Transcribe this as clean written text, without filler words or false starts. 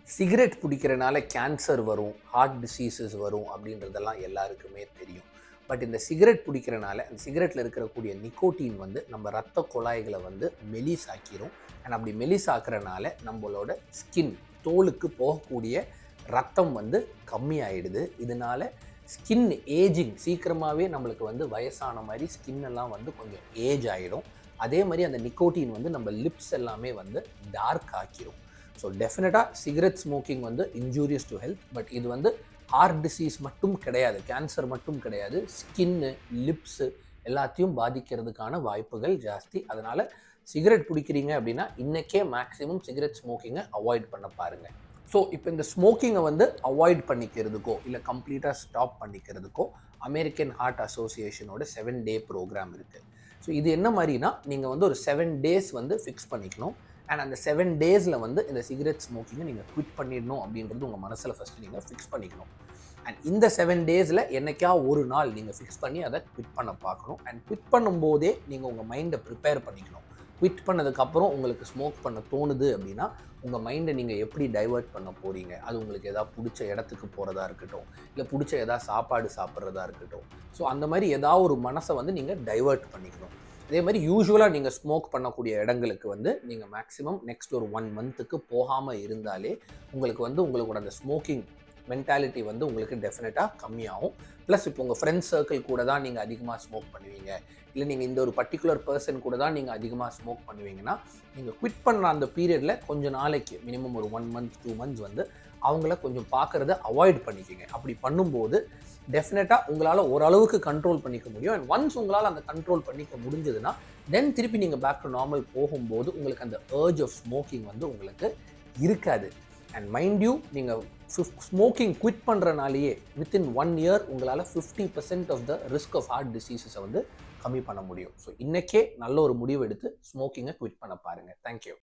Cigarette பிடிக்கிறனால cancer வரும், heart diseases வரும் அப்படின்றதெல்லாம் எல்லாருக்குமே தெரியும். பட் இந்த சிகரெட் பிடிக்கிறனால அந்த சிகரெட்டில் இருக்கக்கூடிய நிக்கோட்டின் வந்து நம்ம ரத்த குழாய்களை வந்து மெலிசாக்கிரும். அண்ட் அப்படி மெலிசாக்கிறனால நம்மளோட ஸ்கின் தோலுக்கு போகக்கூடிய ரத்தம் வந்து கம்மியாயிடுது. இதனால ஸ்கின் ஏஜிங் சீக்கிரமாகவே நம்மளுக்கு வந்து வயசான மாதிரி ஸ்கின் எல்லாம் வந்து கொஞ்சம் ஏஜ் ஆகிடும். அதே மாதிரி அந்த நிக்கோட்டின் வந்து நம்ம லிப்ஸ் எல்லாமே வந்து டார்க் ஆக்கிரும். ஸோ டெஃபினட்டாக சிகரெட் ஸ்மோக்கிங் வந்து இன்ஜூரியஸ் டு ஹெல்த். பட் இது வந்து ஹார்ட் டிசீஸ் மட்டும் கிடையாது, கேன்சர் மட்டும் கிடையாது, ஸ்கின்னு லிப்ஸு எல்லாத்தையும் பாதிக்கிறதுக்கான வாய்ப்புகள் ஜாஸ்தி. அதனால் சிகரெட் பிடிக்கிறீங்க அப்படின்னா இன்றைக்கே மேக்ஸிமம் சிகரெட் ஸ்மோக்கிங்கை அவாய்ட் பண்ண பாருங்கள். ஸோ இப்போ இந்த ஸ்மோக்கிங்கை வந்து அவாய்ட் பண்ணிக்கிறதுக்கோ இல்லை கம்ப்ளீட்டாக ஸ்டாப் பண்ணிக்கிறதுக்கோ அமெரிக்கன் ஹார்ட் அசோசியேஷனோட 7-day ப்ரோக்ராம் இருக்குது. ஸோ இது என்ன மாதிரினா நீங்கள் வந்து ஒரு 7 days வந்து ஃபிக்ஸ் பண்ணிக்கணும். அண்ட் அந்த 7 days வந்து இந்த சிகரெட் ஸ்மோக்கிங்கை நீங்கள் குவிட் பண்ணிடணும் அப்படின்றது உங்கள் மனசில் ஃபஸ்ட்டு நீங்கள் ஃபிக்ஸ் பண்ணிக்கணும். அண்ட் இந்த 7 days என்னைக்கா ஒரு நாள் நீங்கள் ஃபிக்ஸ் பண்ணி அதை குவிட் பண்ண பார்க்கணும். அண்ட் குவிட் பண்ணும்போதே நீங்கள் உங்கள் மைண்டை ப்ரிப்பேர் பண்ணிக்கணும். குவிட் பண்ணதுக்கப்புறம் உங்களுக்கு ஸ்மோக் பண்ண தோணுது அப்படின்னா உங்கள் மைண்டை நீங்கள் எப்படி டைவர்ட் பண்ண போகிறீங்க, அது உங்களுக்கு எதாவது பிடிச்ச இடத்துக்கு போகிறதா இருக்கட்டும், இல்லை பிடிச்ச எதாவது சாப்பாடு சாப்பிட்றதா இருக்கட்டும். ஸோ அந்த மாதிரி ஏதாவது ஒரு மனசை வந்து நீங்கள் டைவர்ட் பண்ணிக்கணும். அதே மாதிரி யூஸ்வலாக நீங்கள் ஸ்மோக் பண்ணக்கூடிய இடங்களுக்கு வந்து நீங்கள் மேக்ஸிமம் நெக்ஸ்ட் ஒரு 1 month போகாமல் இருந்தாலே உங்களுக்கு வந்து உங்களோட அந்த ஸ்மோக்கிங் மென்டாலிட்டி வந்து உங்களுக்கு டெஃபினட்டாக கம்மியாகும். ப்ளஸ் இப்போ உங்கள் ஃப்ரெண்ட்ஸ் சர்க்கிள் கூட தான் நீங்கள் அதிகமாக ஸ்மோக் பண்ணுவீங்க, இல்லை நீங்கள் இந்த ஒரு பர்டிகுலர் பர்சன் கூட தான் நீங்கள் அதிகமாக ஸ்மோக் பண்ணுவீங்கன்னா நீங்கள் குவிட் பண்ணுற அந்த பீரியடில் கொஞ்சம் நாளைக்கு மினிமம் ஒரு 1 month 2 months வந்து அவங்கள கொஞ்சம் பார்க்குறத அவாய்ட் பண்ணிக்கோங்க. அப்படி பண்ணும்போது டெஃபினட்டாக உங்களால் ஓரளவுக்கு கண்ட்ரோல் பண்ணிக்க முடியும். அண்ட் ஒன்ஸ் உங்களால் அந்த கண்ட்ரோல் பண்ணிக்க முடிஞ்சதுன்னா தென் திருப்பி நீங்கள் பேக் டு நார்மல் போகும்போது உங்களுக்கு அந்த ஏர்ஜ் ஆஃப் ஸ்மோக்கிங் வந்து உங்களுக்கு இருக்காது. அண்ட் மைண்ட் யூ, நீங்கள் ஸ்மோக்கிங் குவிட் பண்ணுறனாலேயே வித்தின் 1 year உங்களால் 50% of the risk of heart டிசீஸஸை வந்து கம்மி பண்ண முடியும். ஸோ இன்றைக்கே நல்ல ஒரு முடிவு எடுத்து ஸ்மோக்கிங்கை குவிட் பண்ண பாருங்கள். தேங்க்யூ.